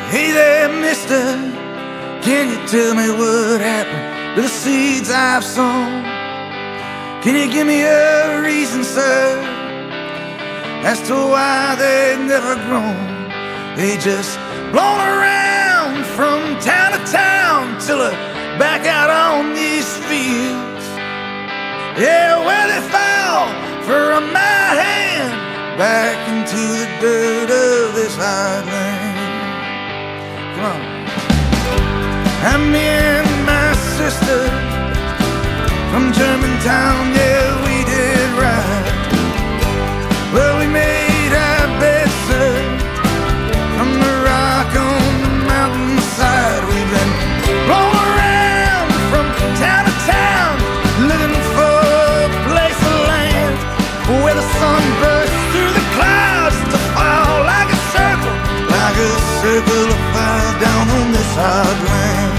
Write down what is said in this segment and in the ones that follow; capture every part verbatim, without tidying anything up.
Hey there, mister, can you tell me what happened to the seeds I've sown? Can you give me a reason, sir, as to why they've never grown? They just blown around from town to town till they're back out on these fields. Yeah, where they fell from my hand back into the dirt of this hard land. Come on. And me and my sister from Germantown, yeah, we did right. Well, we made our bed, sir, from the rock on the mountainside. We've been blown around from town to town, looking for a place of land where the sun bursts through the clouds to fall like a circle, like a circle of fire down on this hard land.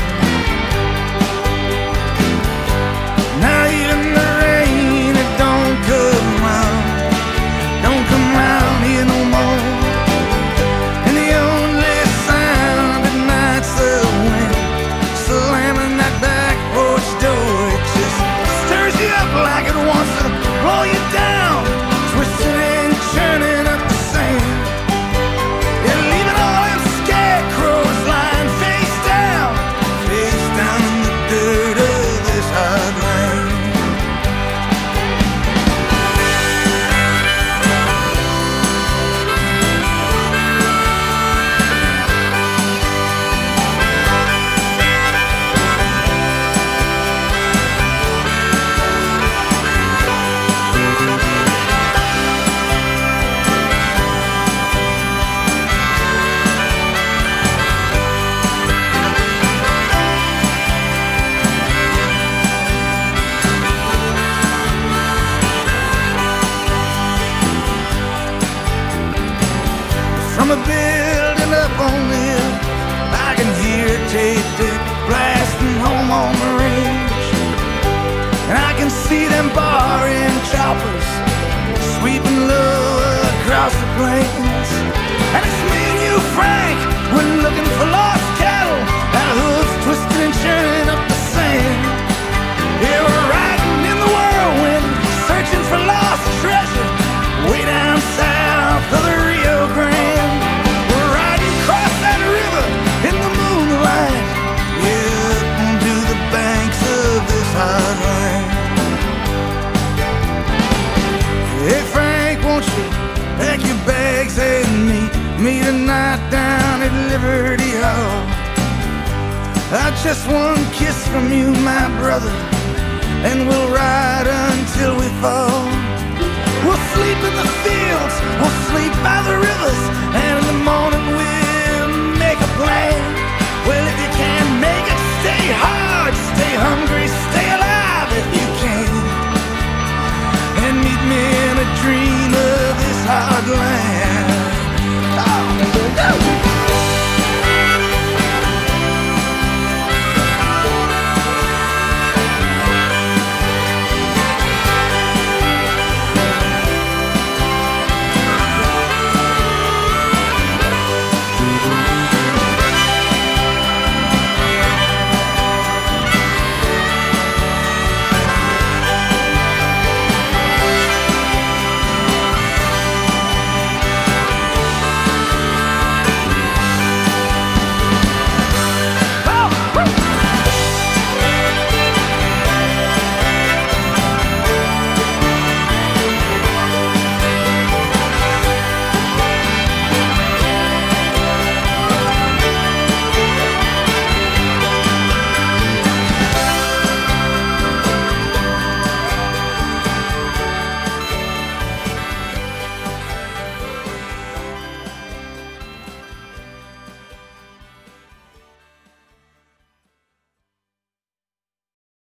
Now even the rain, it don't come round, don't come round here no more. And the only sound at night's the wind slamming that back porch door. It just stirs you up like it wants to blow you down, twisting and churning up the sand. Yeah, leaving all them scarecrows lying face down, face down in the dirt of this hard land. From a building up on the hill, I can hear tape deck blasting home on the range. And I can see them barring choppers sweeping low across the plains. And it's me and you, Frank, we're looking for lost cattle, our hooves twisting and churning up the sand. Yeah, we're riding in the whirlwind, searching for lost treasure way down south of the Rio Grande. Hey Frank, won't you pack your bags and meet me tonight down at Liberty Hall? Uh, just one kiss from you, my brother, and we'll ride until we fall. We'll sleep in the fields, we'll sleep by the rivers,